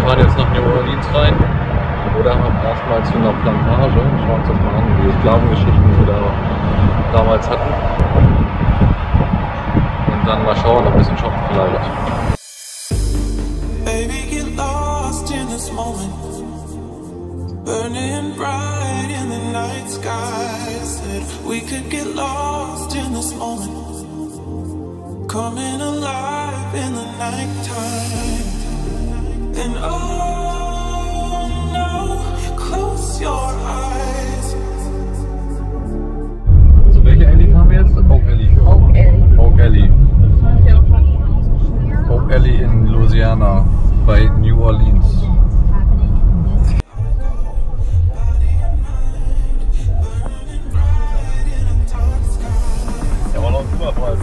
fahren jetzt nach New Orleans rein oder haben erstmal zu einer Plantage und schauen uns das mal an, die Sklavengeschichten, die wir da damals hatten. Und dann mal schauen, ob ein bisschen shoppen vielleicht. Baby, get lost in this moment, burning bright in the night sky. Said we could get lost in this moment, coming alive in the nighttime. And oh no, close your eyes. So, welche Alley fahren wir jetzt? Oak Alley. Oak Alley. Oak Alley in Louisiana bei New Orleans. Der war noch ein Überpreis.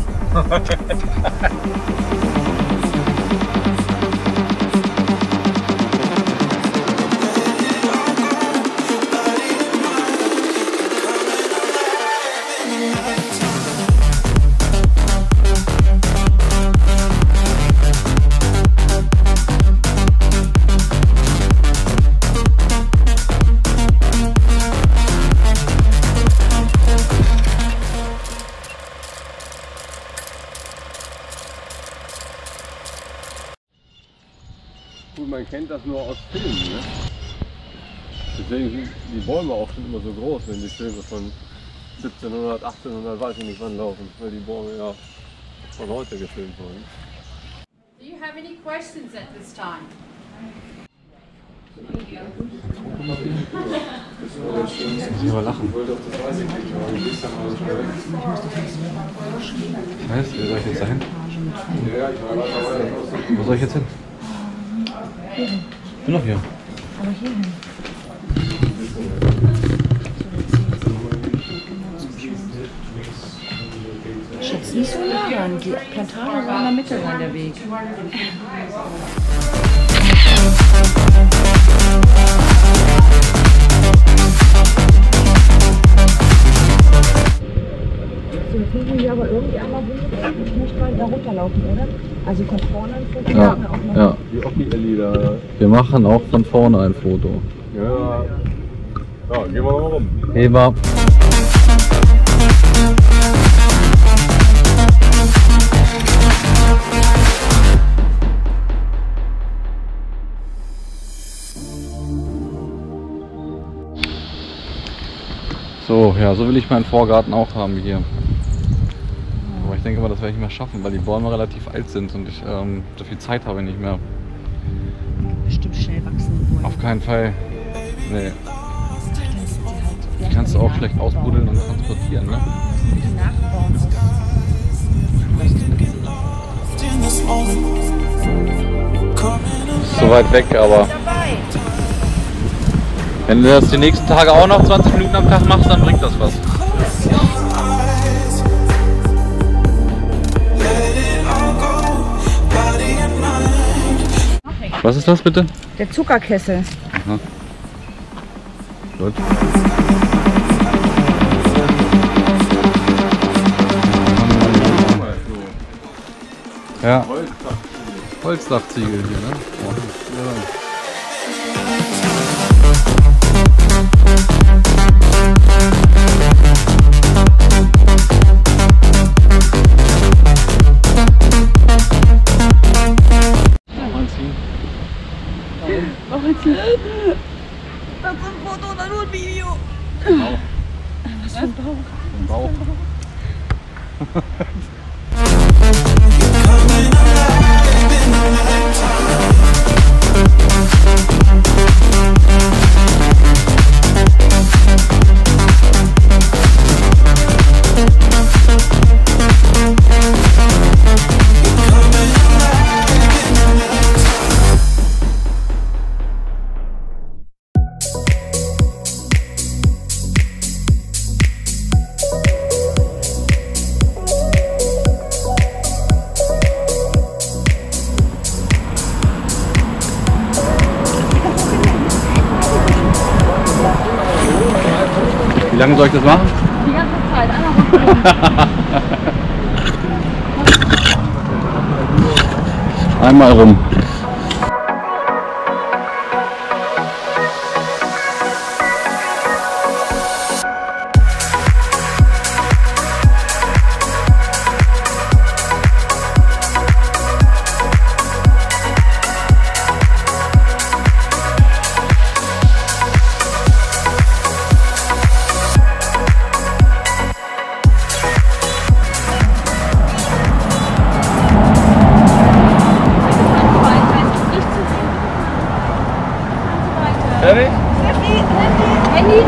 Gut, man kennt das nur aus Filmen, ne? Deswegen sind die Bäume auch schon immer so groß, wenn die Filme von 1700, 1800, weiß ich nicht wann laufen, weil die Bäume ja von heute gefilmt wurden. Do you have any questions at this time? Lieber lachen. Was? Wo soll ich jetzt hin? Wo soll ich jetzt hin? Ich bin noch hier. Aber hierhin. Schätze nicht so nah ran. Die Plantage war in der Mitte an der Weg. So, jetzt müssen wir aber irgendwie einmal nicht mal da runterlaufen, oder? Also von vorne ein Foto. Ja, ja. Die Oki Alley da. Wir machen auch von vorne ein Foto. Ja. Ja, gehen wir mal rum. Heber. So, ja, so will ich meinen Vorgarten auch haben wie hier. Aber ich denke mal, das werde ich nicht mehr schaffen, weil die Bäume relativ alt sind und ich so viel Zeit habe ich nicht mehr. Bestimmt schnell wachsende Bäume. Auf keinen Fall. Nee. Die Die kannst du auch schlecht ausbuddeln und transportieren, ne? Die nachbauen. In this moment, coming Ist so weit weg, aber wenn du das die nächsten Tage auch noch 20 Minuten am Tag machst, dann bringt das was. eyes. Let it all go, body and mind. Was ist das bitte? Der Zuckerkessel. Aha. Gut. Ja. Holzdachziegel hier, ne? Das ist ein Foto oder nur ein Video? Bauch. Was für ein Bauch? Ein Bauch. Coming alive in the nighttime. Wie lange soll ich das machen? Die ganze Zeit, einmal Einmal rum. Fertig? Handy.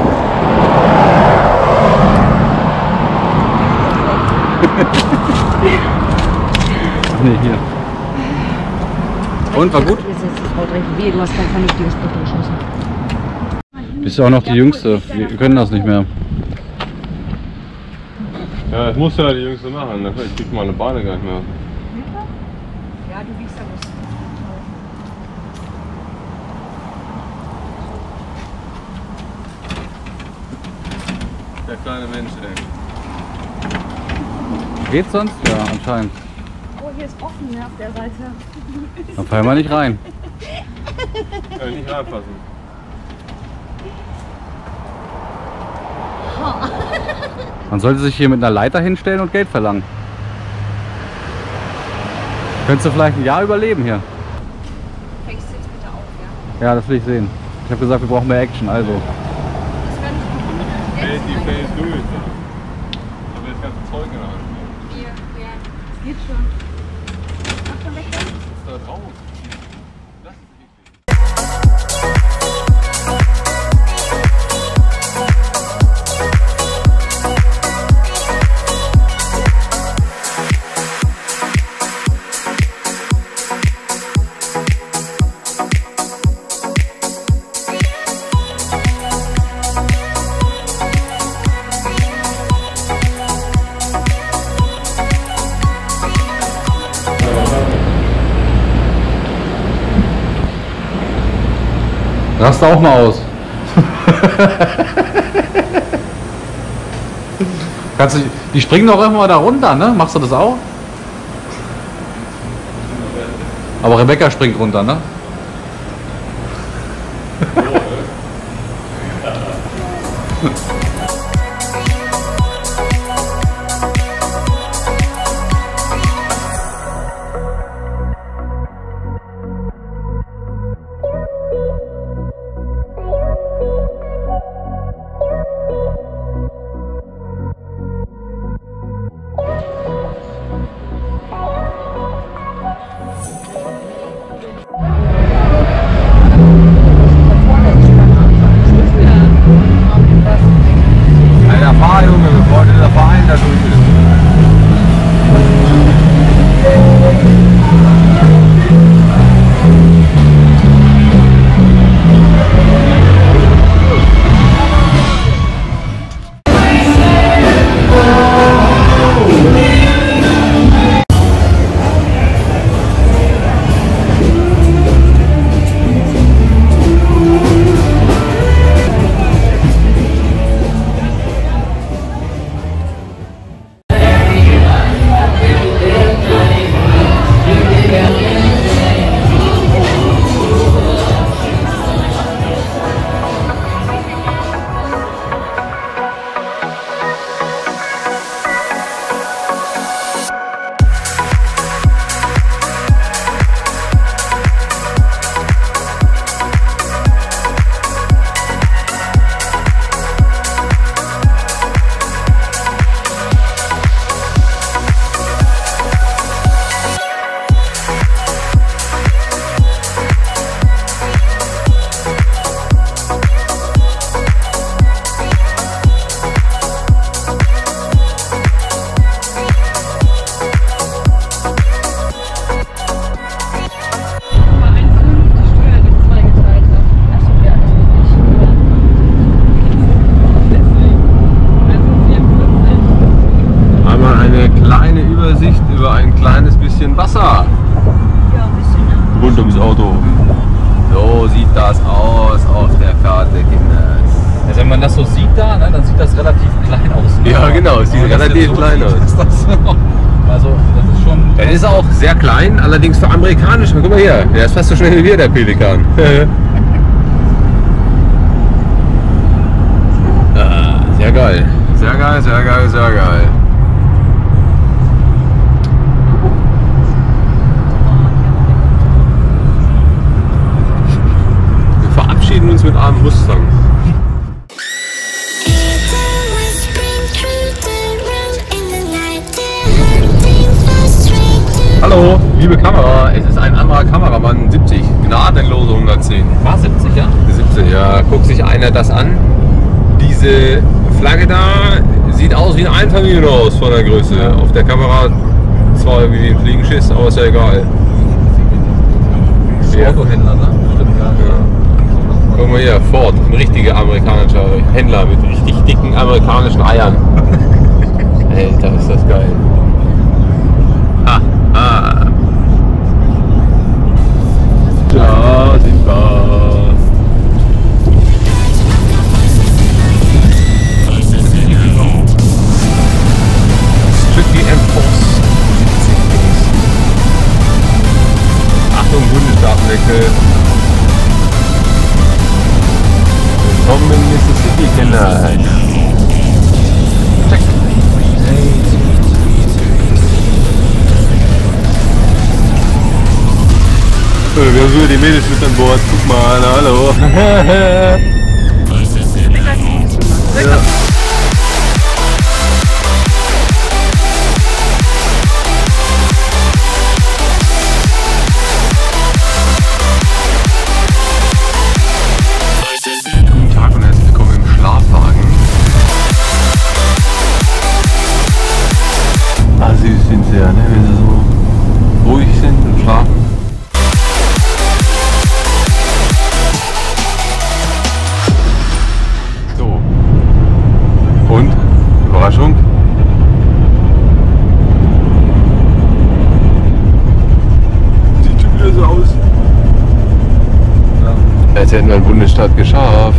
Ach nee, hier. Und, war gut? Jetzt ist das Wort recht weh, du hast kein vernünftiges Foto geschossen. Bist ja auch noch die Jüngste. Wir können das nicht mehr. Ja, das muss ja die Jüngste machen. Ich krieg meine Beine gar nicht mehr. Ja, du wiegst ja was. Der kleine Mensch, ey. Geht's sonst? Ja, anscheinend. Oh, hier ist offen, ne, auf der Seite. Dann fallen wir nicht rein. Kann ich nicht reinfassen. Man sollte sich hier mit einer Leiter hinstellen und Geld verlangen. Könntest du vielleicht ein Jahr überleben hier? Fängst du jetzt bitte auf, ja? Ja, das will ich sehen. Ich habe gesagt, wir brauchen mehr Action, also. Das kann ich Face to face do it. Aber das ganze Zeug in der Hand. hier, ja. Es geht schon. Mach schon weg, Was ist da drauf? Das ist eklig. Rast auch mal aus. Kannst du, die springen doch immer da runter, ne? Machst du das auch? Aber Rebecca springt runter, ne? Alter, fahr Junge, bevor der Verein da durch ist. Wasser rund ums Auto. So sieht das aus auf der Karte, Kinder. Also wenn man das so sieht da, ne, dann sieht das relativ klein aus. Ne? Ja genau, es sieht relativ klein aus. Also das ist schon... Der ist auch sehr klein, allerdings für amerikanisch. Guck mal hier, der ist fast so schnell wie wir, der Pelikan. Sehr geil. Sehr geil, sehr geil, sehr geil. Wir verabschieden uns mit einem Mustang. Hallo, liebe Kamera, es ist ein anderer Kameramann 70. Gnade tatenlose 110. War 70, ja? 70, ja. Guckt sich einer das an. Diese Flagge da sieht aus wie ein Einfamilienhaus von der Größe. Auf der Kamera zwar wie ein Fliegenschiss, aber ist ja egal. Ja. Autohändler, ne? Stimmt, ja. Guck mal hier, Ford, ein richtiger amerikanischer Händler mit richtig dicken amerikanischen Eiern. Alter, ist das geil. Ha, ha. Da sind wir. Strictly enforced. Achtung, Bundesstaatenwechsel. Willkommen in Mississippi, Kinder. Check. Wir haben sogar die Mädels mit an Bord. Guck mal, hallo. Ja. Guten Tag und herzlich willkommen im Schlafwagen. Ah, süß sind sie ja, ne? Wenn sie so ruhig sind und schlafen. So. Und? Überraschung? Sieht schon wieder so aus. Ja. Jetzt hätten wir einen Bundesstaat geschafft.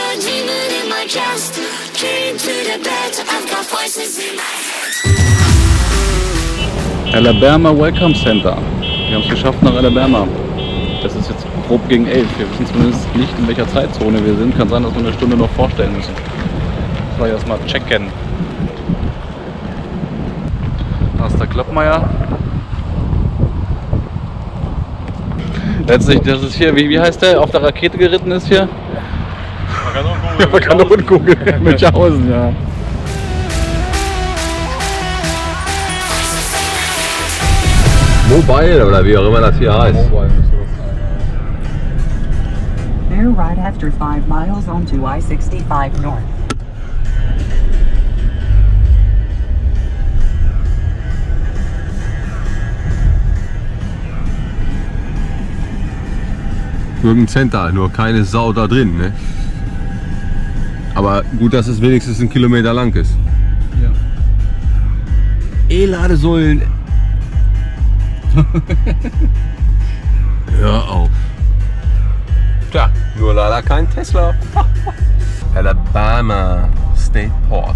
Alabama Welcome Center. Wir haben es geschafft nach Alabama. Das ist jetzt grob gegen 11. Wir wissen zumindest nicht, in welcher Zeitzone wir sind. Kann sein, dass wir eine Stunde noch vorstellen müssen. Das war erstmal checken. Da ist der Kloppmeier. Letztlich, das ist hier, wie heißt der, auf der Rakete geritten ist hier? Kanonenkugel. Münchhausen, ja. Mobile oder wie auch immer das hier heißt. Bear right after 5 miles onto I-65 North. Irgendein Center, nur keine Sau da drin, ne? Aber gut, dass es wenigstens 1 Kilometer lang ist. Ja. E-Ladesäulen. Hör auf. Tja, nur leider kein Tesla. Alabama State Port.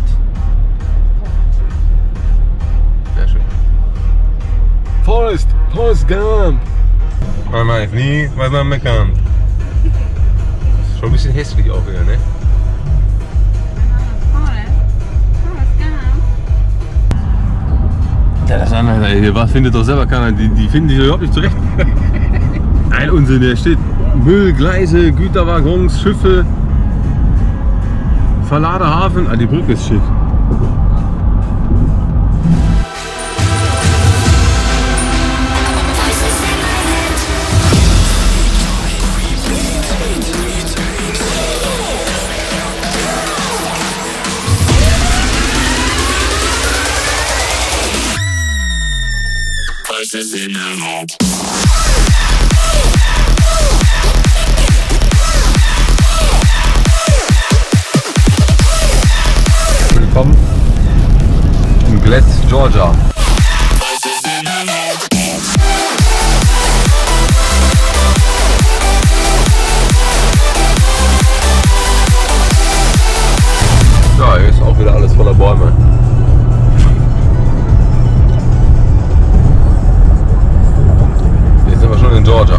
Sehr schön. Forrest Gump. Man weiß nie, was man bekommt. Schon ein bisschen hässlich auch wieder, ne? Ja, das andere, hier, was findet doch selber keiner, die finden sich überhaupt nicht zurecht. Ein Unsinn, der steht Müll, Gleise, Güterwaggons, Schiffe, Verladehafen, die Brücke ist schick. Willkommen in Glett, Georgia. Ja, hier ist auch wieder alles voller Bäume. Jetzt sind wir schon in Georgia.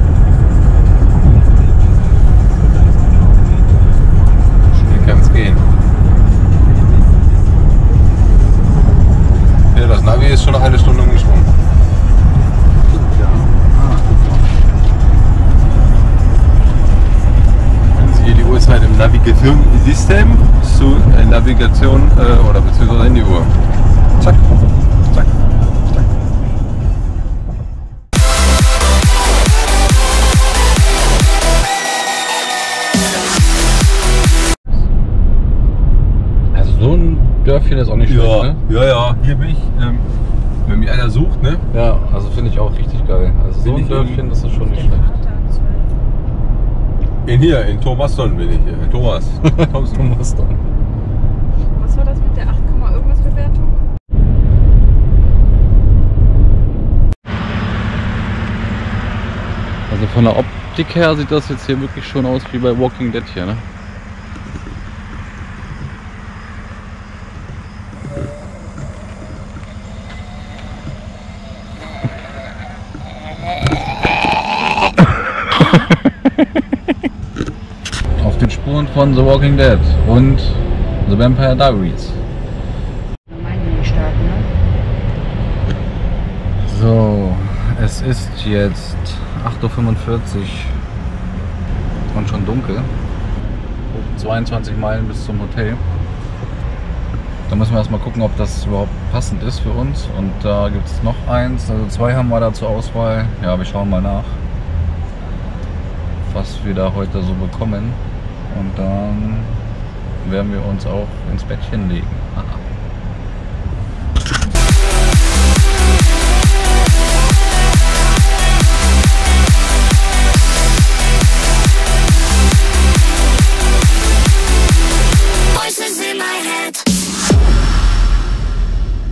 Hier kann es gehen. Ja, das Navi ist schon nach einer Stunde umgesprungen. Wenn Sie hier die Uhrzeit im Navigationssystem zu Navigation oder beziehungsweise in die Uhr. Zack, zack, zack. Dörfchen ist auch nicht schlecht, ne? Ja, hier bin ich, wenn mich einer sucht, ne? Ja, also finde ich auch richtig geil. Also so Bin ein ich Dörfchen, das ist schon nicht schlecht. In Thomaston bin ich hier. Thomas. Du musst dann. Was war das mit der 8, irgendwas Bewertung? Also von der Optik her sieht das jetzt hier wirklich schon aus wie bei Walking Dead hier, ne? Auf den Spuren von The Walking Dead und The Vampire Diaries. So, es ist jetzt 8:45 Uhr und schon dunkel. 22 Meilen bis zum Hotel. Da müssen wir erstmal gucken, ob das überhaupt passend ist für uns. Und da gibt es noch eins, also 2 haben wir da zur Auswahl. Ja, wir schauen mal nach, was wir da heute so bekommen. Und dann werden wir uns auch ins Bettchen legen. Aha.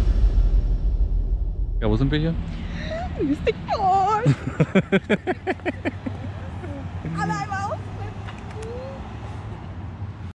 Ja, wo sind wir hier? Mystic Falls.